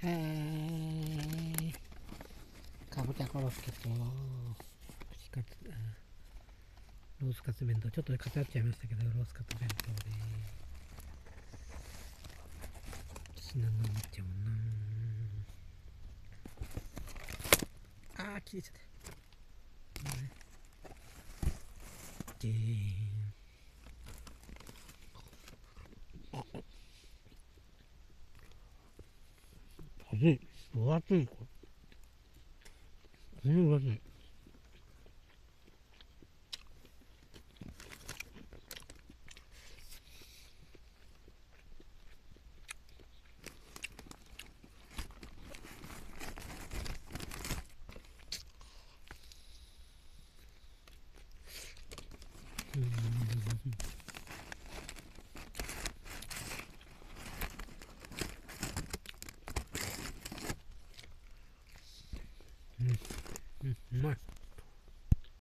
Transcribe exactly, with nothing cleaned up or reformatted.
へえ。かぼちゃコロッケと串カツ、ロースカツ弁当、ちょっと偏っちゃいましたけど、ロースカツ弁当で死なんのめっちゃもんな。あー切れちゃった。でーん。熱い、分厚い、これ分厚い。うんうん、うまい。